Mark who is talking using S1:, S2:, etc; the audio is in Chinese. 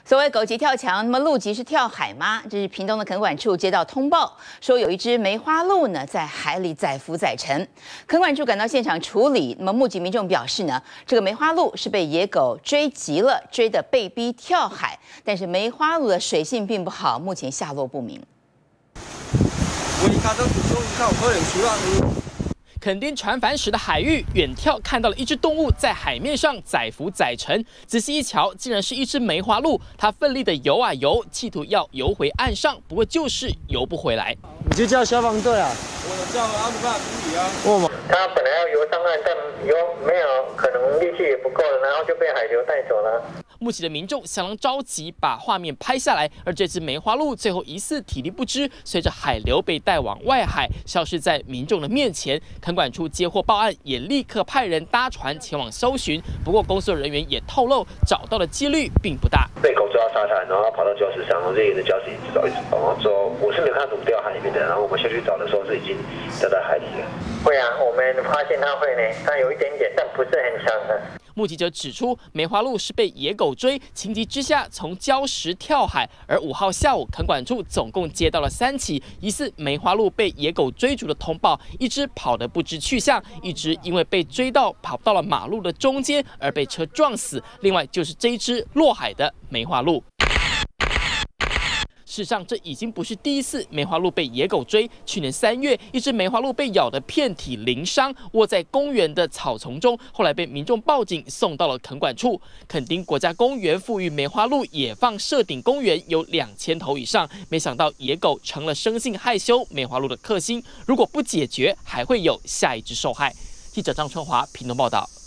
S1: 所谓狗急跳墙，那么鹿急是跳海吗？这是屏东的垦管处接到通报，说有一只梅花鹿呢在海里载浮载沉，垦管处赶到现场处理。那么目击民众表示呢，这个梅花鹿是被野狗追急了，追得被逼跳海，但是梅花鹿的水性并不好，目前下落不明。
S2: 垦丁船帆时的海域，远眺看到了一只动物在海面上载浮载沉。仔细一瞧，竟然是一只梅花鹿。它奋力的游啊游，企图要游回岸上，不过就是游不回来。
S3: 你就叫消防队啊！
S4: 我有叫阿姆巴处理啊。
S5: 他本来要游上岸，但没有，可能力气也不够了，然后就被海流带走了。
S2: 目击的民众相当着急，把画面拍下来。而这只梅花鹿最后疑似体力不支，随着海流被带往外海，消失在民众的面前。垦管处接获报案，也立刻派人搭船前往搜寻。不过工作人员也透露，找到的几率并不大。
S6: 被狗追到沙滩，然后跑到礁石上，然后就沿着礁石一直走，然后之后我是没有看到怎么掉海里面的，然后我们下去找的时候是已经掉在海里了。
S5: 会啊，我们发现它会呢，它有一点点，但不是很长的。
S2: 目击者指出，梅花鹿是被野狗追，情急之下从礁石跳海。而5号下午，垦管处总共接到了3起疑似梅花鹿被野狗追逐的通报，一只跑得不知去向，一只因为被追到跑到了马路的中间而被车撞死，另外就是这一只落海的梅花鹿。事实上，这已经不是第一次梅花鹿被野狗追。去年3月，一只梅花鹿被咬得遍体鳞伤，卧在公园的草丛中，后来被民众报警送到了垦管处。垦丁国家公园赋予梅花鹿野放设顶公园有2000头以上，没想到野狗成了生性害羞梅花鹿的克星，如果不解决，还会有下一只受害。记者张春华屏东报道。